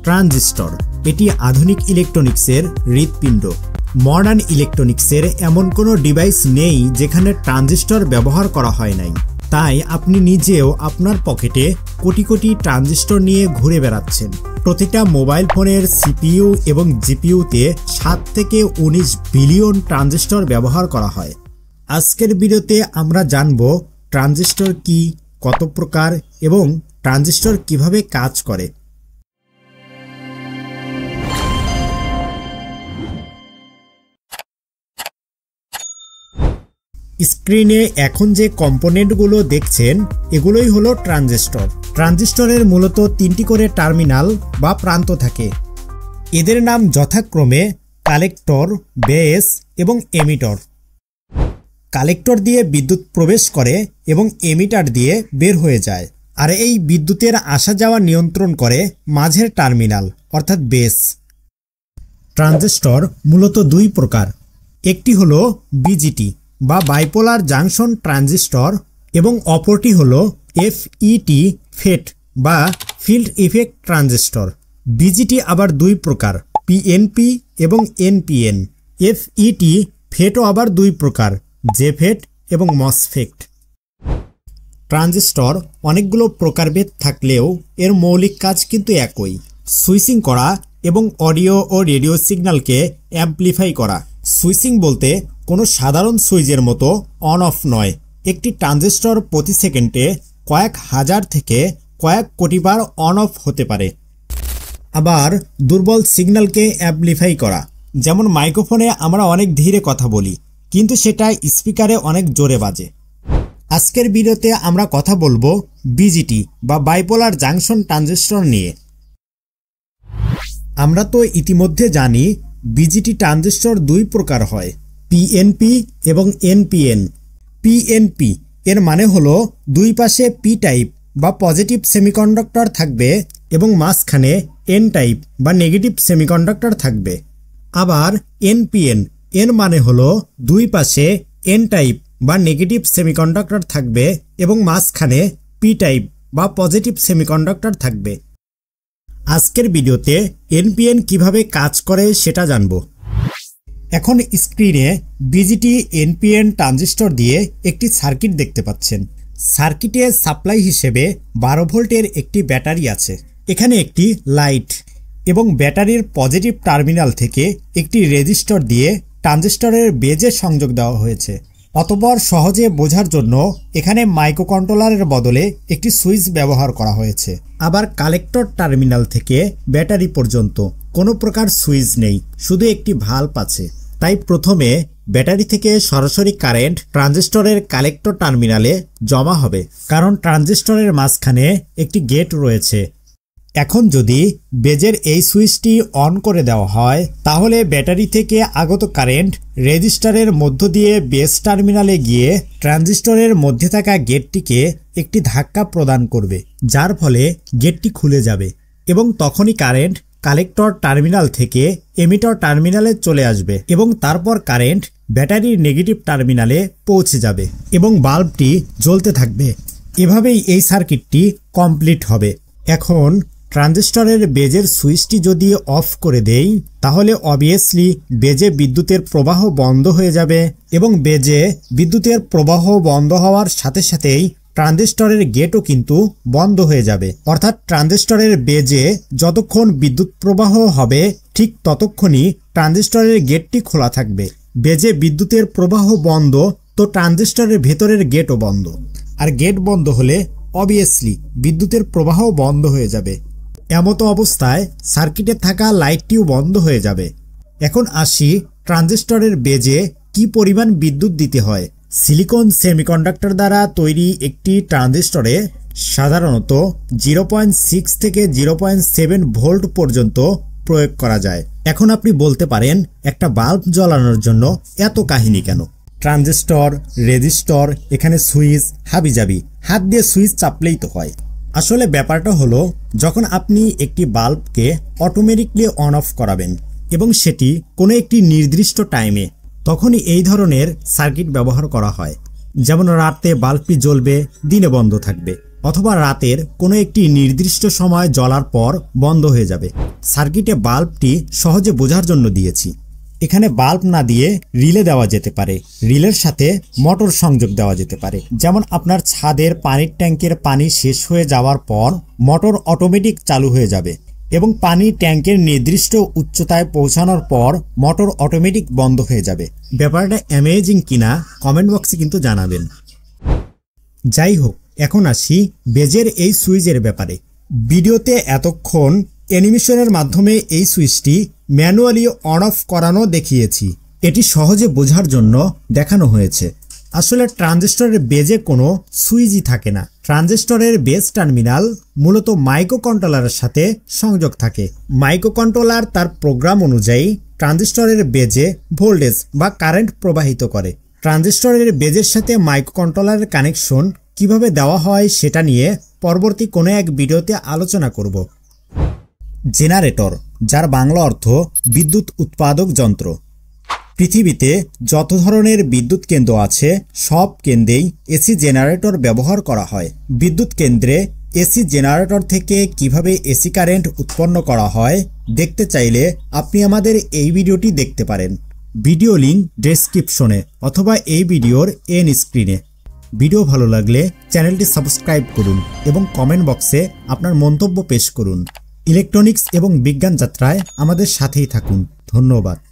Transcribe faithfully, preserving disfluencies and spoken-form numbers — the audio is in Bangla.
ট্রানজিস্টর এটি আধুনিক ইলেকট্রনিক্সের হৃৎপিণ্ড। মডার্ন ইলেকট্রনিক্সের এমন কোনো ডিভাইস নেই যেখানে ট্রানজিস্টর ব্যবহার করা হয় নাই। তাই আপনি নিজেও আপনার পকেটে কোটি কোটি ট্রানজিস্টর নিয়ে ঘুরে বেড়াচ্ছেন। প্রতিটা মোবাইল ফোনের সিপিইউ এবং জিপিইউতে সাত থেকে উনিশ বিলিয়ন ট্রানজিস্টর ব্যবহার করা হয়। আজকের ভিডিওতে আমরা জানব ট্রানজিস্টর কি, কত প্রকার এবং ট্রানজিস্টর কিভাবে কাজ করে। স্ক্রিনে এখন যে কম্পোনেন্টগুলো দেখছেন এগুলোই হলো ট্রানজিস্টর। ট্রানজিস্টরের মূলত তিনটি করে টার্মিনাল বা প্রান্ত থাকে। এদের নাম যথাক্রমে কালেক্টর, বেস এবং এমিটর। কালেক্টর দিয়ে বিদ্যুৎ প্রবেশ করে এবং এমিটার দিয়ে বের হয়ে যায়, আর এই বিদ্যুতের আসা যাওয়া নিয়ন্ত্রণ করে মাঝের টার্মিনাল অর্থাৎ বেস। ট্রানজিস্টর মূলত দুই প্রকার, একটি হলো বিজিটি বা বাইপোলার জাংশন ট্রানজিস্টর এবং অপরটি হলো এফইটি ফেট বা ফিল্ড ইফেক্ট ট্রানজিস্টর। বিজিটি আবার দুই প্রকার, পিএনপি এবং এনপিএন। এফইটি ফেটও আবার দুই প্রকার, জেফেট এবং মসফেট। ট্রানজিস্টর অনেকগুলো প্রকারভেদ থাকলেও এর মৌলিক কাজ কিন্তু একই, সুইচিং করা এবং অডিও ও রেডিও সিগন্যালকে অ্যাম্প্লিফাই করা। সুইচিং বলতে কোনো সাধারণ সুইচের মতো অন অফ নয়। একটি ট্রানজিস্টর প্রতি সেকেন্ডে কয়েক হাজার থেকে কয়েক কোটি বার অন অফ হতে পারে। আবার দুর্বল সিগন্যালকে অ্যাম্প্লিফাই করা, যেমন মাইক্রোফোনে আমরা অনেক ধীরে কথা বলি কিন্তু সেটা স্পিকারে অনেক জোরে বাজে। আজকের ভিডিওতে আমরা কথা বলবো বিজিটি বা বাইপোলার জাংশন ট্রানজিস্টর নিয়ে। আমরা তো ইতিমধ্যে জানি বিজিটি ট্রানজিস্টর দুই প্রকার হয়, পিএনপি এবং এনপিএন। পিএনপি এর মানে হলো দুই পাশে পি টাইপ বা পজিটিভ সেমিকন্ডাক্টর থাকবে এবং মাঝখানে এন টাইপ বা নেগেটিভ সেমিকন্ডাক্টর থাকবে। আবার এনপিএন এর মানে হলো দুই পাশে এন টাইপ বা নেগেটিভ সেমিকন্ডাক্টর থাকবে এবং মাঝখানে পি টাইপ বা পজিটিভ সেমিকন্ডাক্টর থাকবে। আজকের ভিডিওতে এনপিএন কিভাবে কাজ করে সেটা জানবো। এখন স্ক্রিনে বিজিটি এনপিএন ট্রানজিস্টর দিয়ে একটি সার্কিট দেখতে পাচ্ছেন। সার্কিটে সাপ্লাই হিসেবে বারো ভোল্টের একটি ব্যাটারি আছে। এখানে একটি লাইট এবং ব্যাটারির পজিটিভ টার্মিনাল থেকে একটি রেজিস্টর দিয়ে ট্রানজিস্টরের বেজে সংযোগ দেওয়া হয়েছে। অতঃপর সহজে বোঝার জন্য এখানে মাইক্রোকন্ট্রোলারের বদলে একটি সুইচ ব্যবহার করা হয়েছে। আবার কালেক্টর টার্মিনাল থেকে ব্যাটারি পর্যন্ত কোনো প্রকার সুইচ নেই, শুধু একটি ভাল্ব আছে। তাই প্রথমে ব্যাটারি থেকে সরাসরি কারেন্ট ট্রানজিস্টরের কালেক্টর টার্মিনালে জমা হবে, কারণ ট্রানজিস্টরের মাঝখানে একটি গেট রয়েছে। এখন যদি বেজের এই সুইচটি অন করে দেওয়া হয় তাহলে ব্যাটারি থেকে আগত কারেন্ট রেজিস্টারের মধ্য দিয়ে বেস টার্মিনালে গিয়ে ট্রানজিস্টরের মধ্যে থাকা গেটটিকে একটি ধাক্কা প্রদান করবে, যার ফলে গেটটি খুলে যাবে এবং তখনই কারেন্ট কালেক্টর টার্মিনাল থেকে এমিটর টার্মিনালে চলে আসবে এবং তারপর কারেন্ট ব্যাটারির নেগেটিভ টার্মিনালে পৌঁছে যাবে এবং বাল্বটি জ্বলতে থাকবে। এভাবেই এই সার্কিটটি কমপ্লিট হবে। এখন ট্রানজিস্টরের বেজের সুইচটি যদি অফ করে দেই তাহলে অবভিয়াসলি বেজে বিদ্যুতের প্রবাহ বন্ধ হয়ে যাবে এবং বেজে বিদ্যুতের প্রবাহ বন্ধ হওয়ার সাথে সাথেই ট্রানজিস্টরের গেটও কিন্তু বন্ধ হয়ে যাবে। অর্থাৎ ট্রানজিস্টরের বেজে যতক্ষণ বিদ্যুৎ প্রবাহ হবে ঠিক ততক্ষণই ট্রানজিস্টরের গেটটি খোলা থাকবে। বেজে বিদ্যুতের প্রবাহ বন্ধ তো ট্রানজিস্টরের ভেতরের গেটও বন্ধ, আর গেট বন্ধ হলে অবভিয়াসলি বিদ্যুতের প্রবাহ বন্ধ হয়ে যাবে। এমতো অবস্থায় সার্কিটে থাকা লাইটটিও বন্ধ হয়ে যাবে। এখন আসি ট্রানজিস্টরের বেজে কি পরিমাণ বিদ্যুৎ দিতে হয়। সিলিকন সেমিকন্ডাক্টর দ্বারা তৈরি একটি ট্রানজিস্টরে সাধারণত জিরো পয়েন্ট সিক্স থেকে জিরো পয়েন্ট সেভেন ভোল্ট পর্যন্ত প্রয়োগ করা যায়। এখন আপনি বলতে পারেন একটা বাল্ব জ্বালানোর জন্য এত কাহিনী কেন? ট্রানজিস্টর, রেজিস্টর, এখানে সুইচ, হাবিজাবি, হাত দিয়ে সুইচ চাপলেই তো হয়। আসলে ব্যাপারটা হলো যখন আপনি একটি বাল্বকে অটোমেটিকলি অন অফ করাবেন এবং সেটি কোনো একটি নির্দিষ্ট টাইমে, তখনই এই ধরনের সার্কিট ব্যবহার করা হয়। যেমন রাতে বাল্বটি জ্বলবে, দিনে বন্ধ থাকবে। অথবা রাতের কোনো একটি নির্দিষ্ট সময় জ্বলার পর বন্ধ হয়ে যাবে। সার্কিটে বাল্বটি সহজে বোঝার জন্য দিয়েছি। এখানে বাল্ব না দিয়ে রিলে দেওয়া যেতে পারে। রিলের সাথে মোটর সংযোগ দেওয়া যেতে পারে। যেমন আপনার ছাদের পানির ট্যাঙ্কের পানি শেষ হয়ে যাওয়ার পর মোটর অটোমেটিক চালু হয়ে যাবে এবং পানি ট্যাঙ্কের নির্দিষ্ট উচ্চতায় পৌঁছানোর পর মোটর অটোমেটিক বন্ধ হয়ে যাবে। ব্যাপারটা অ্যামেজিং কিনা কমেন্ট বক্সে কিন্তু জানাবেন। যাই হোক, এখন আসি বেজের এই সুইচের ব্যাপারে। ভিডিওতে এতক্ষণ অ্যানিমেশনের মাধ্যমে এই সুইচটি ম্যানুয়ালি অন অফ করানো দেখিয়েছি। এটি সহজে বোঝার জন্য দেখানো হয়েছে। আসলে ট্রানজিস্টরের বেজে কোনো সুইচই থাকে না। ট্রানজিস্টরের বেজ টার্মিনাল মূলত মাইক্রোকন্ট্রোলারের সাথে সংযোগ থাকে। মাইক্রোকন্ট্রোলার তার প্রোগ্রাম অনুযায়ী ট্রানজিস্টরের বেজে ভোল্টেজ বা কারেন্ট প্রবাহিত করে। ট্রানজিস্টরের বেজের সাথে মাইক্রোকন্ট্রোলারের কানেকশন কিভাবে দেওয়া হয় সেটা নিয়ে পরবর্তী কোনো এক ভিডিওতে আলোচনা করব। জেনারেটর, যার বাংলা অর্থ বিদ্যুৎ উৎপাদক যন্ত্র। পৃথিবীতে যত ধরনের বিদ্যুৎ কেন্দ্র আছে সব কেন্দ্রেই এসি জেনারেটর ব্যবহার করা হয়। বিদ্যুৎ কেন্দ্রে এসি জেনারেটর থেকে কিভাবে এসি কারেন্ট উৎপন্ন করা হয় দেখতে চাইলে আপনি আমাদের এই ভিডিওটি দেখতে পারেন। ভিডিও লিঙ্ক ডেসক্রিপশনে অথবা এই ভিডিওর এন্ড স্ক্রিনে। ভিডিও ভালো লাগলে চ্যানেলটি সাবস্ক্রাইব করুন এবং কমেন্ট বক্সে আপনার মন্তব্য পেশ করুন। ইলেকট্রনিক্স এবং বিজ্ঞান যাত্রায় আমাদের সাথেই থাকুন। ধন্যবাদ।